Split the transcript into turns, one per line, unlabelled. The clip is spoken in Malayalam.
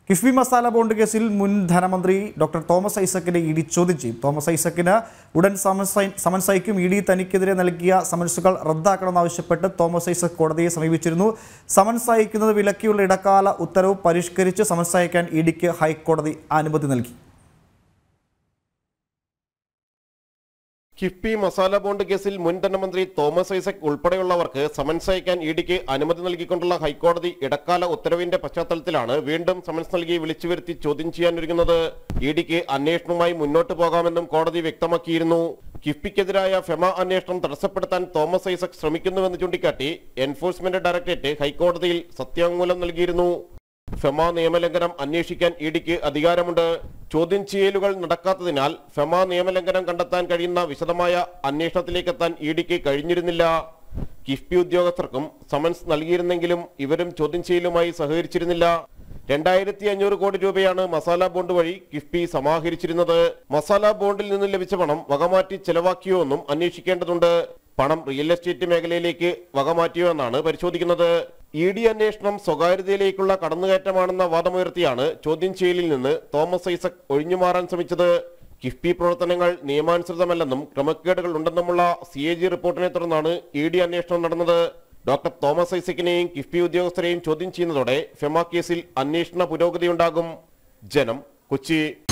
കിഫ്ബി മസാല ബോണ്ട് കേസിൽ മുൻ ധനമന്ത്രി ഡോക്ടർ തോമസ് ഐസക്കിനെ ഇഡി ചോദ്യം ചെയ്യും. തോമസ് ഐസക്കിന് ഉടൻ സമൻസ് അയക്കും. ഇഡി തനിക്കെതിരെ നൽകിയ സമൻസുകൾ റദ്ദാക്കണമെന്നാവശ്യപ്പെട്ട് തോമസ് ഐസക് കോടതിയെ സമീപിച്ചിരുന്നു. സമൻസ് അയക്കുന്നത് വിലക്കിയുള്ള ഇടക്കാല ഉത്തരവ് പരിഷ്കരിച്ച് സമൻസ് അയക്കാൻ ഇഡിക്ക് ഹൈക്കോടതി അനുമതി നൽകി.
കിഫ്ബി മസാല ബോണ്ട് കേസിൽ മുൻ ധനമന്ത്രി തോമസ് ഐസക് ഉൾപ്പെടെയുള്ളവർക്ക് സമൻസ് അയക്കാൻ ഇഡിക്ക് അനുമതി നൽകിക്കൊണ്ടുള്ള ഹൈക്കോടതി ഇടക്കാല ഉത്തരവിന്റെ പശ്ചാത്തലത്തിലാണ് വീണ്ടും സമൻസ് നൽകി വിളിച്ചുവരുത്തി ചോദ്യം ചെയ്യാനൊരുങ്ങുന്നത്. ഇഡിക്ക് അന്വേഷണവുമായി മുന്നോട്ട് പോകാമെന്നും കോടതി വ്യക്തമാക്കിയിരുന്നു. കിഫ്ബിക്കെതിരായ ഫെമ അന്വേഷണം തടസ്സപ്പെടുത്താൻ തോമസ് ഐസക് ശ്രമിക്കുന്നുവെന്ന് ചൂണ്ടിക്കാട്ടി എൻഫോഴ്സ്മെന്റ് ഡയറക്ടറേറ്റ് ഹൈക്കോടതിയിൽ സത്യവാങ്മൂലം നൽകിയിരുന്നു. ഫെമ നിയമലംഘനം അന്വേഷിക്കാൻ ഇഡിക്ക് അധികാരമുണ്ട്. ചോദ്യം ചെയ്യലുകൾ നടക്കാത്തതിനാൽ ഫെമ നിയമലംഘനം കണ്ടെത്താൻ കഴിയുന്ന വിശദമായ അന്വേഷണത്തിലേക്കെത്താൻ ഇഡിക്ക് കഴിഞ്ഞിരുന്നില്ല. കിഫ്ബി ഉദ്യോഗസ്ഥർക്കും സമൻസ് നൽകിയിരുന്നെങ്കിലും ഇവരും ചോദ്യം ചെയ്യലുമായി സഹകരിച്ചിരുന്നില്ല. 2500 കോടി രൂപയാണ് മസാല ബോണ്ട് വഴി കിഫ്ബി സമാഹരിച്ചിരുന്നത്. മസാല ബോണ്ടിൽ നിന്ന് ലഭിച്ച പണം വകമാറ്റി ചെലവാക്കിയോ എന്നും അന്വേഷിക്കേണ്ടതുണ്ട്. പണം റിയൽ എസ്റ്റേറ്റ് മേഖലയിലേക്ക് വകമാറ്റിയോ എന്നാണ് പരിശോധിക്കുന്നത്. ഇഡി അന്വേഷണം സ്വകാര്യതയിലേക്കുള്ള കടന്നുകയറ്റമാണെന്ന വാദമുയർത്തിയാണ് ചോദ്യം ചെയ്യലിൽ നിന്ന് തോമസ് ഐസക് ഒഴിഞ്ഞുമാറാൻ ശ്രമിച്ചത്. കിഫ്ബി പ്രവർത്തനങ്ങൾ നിയമാനുസൃതമല്ലെന്നും ക്രമക്കേടുകൾ ഉണ്ടെന്നുമുള്ള CAG റിപ്പോർട്ടിനെ തുടർന്നാണ് ഇഡി അന്വേഷണം നടന്നത്. ഡോക്ടർ തോമസ് ഐസക്കിനെയും കിഫ്ബി ഉദ്യോഗസ്ഥരെയും ചോദ്യം ചെയ്യുന്നതോടെ ഫെമ കേസിൽ അന്വേഷണ പുരോഗതിയുണ്ടാകും. ജനം, കൊച്ചി.